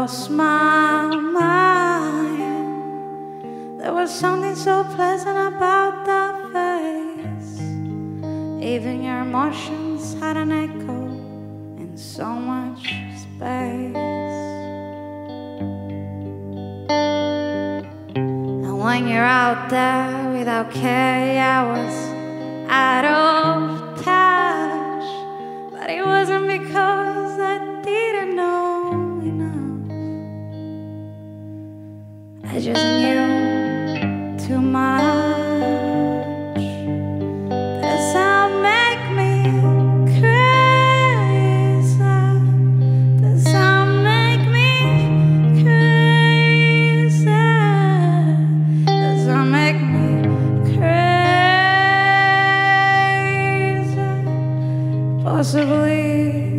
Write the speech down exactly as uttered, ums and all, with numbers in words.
lost my mind. There was something so pleasant about that face. Even your emotions had an echo in so much space. And when you're out there without care, I was out of touch. But it wasn't because I didn't know enough. I just knew too much. Does that make me crazy? Does that make me crazy? Does that make me crazy? Possibly.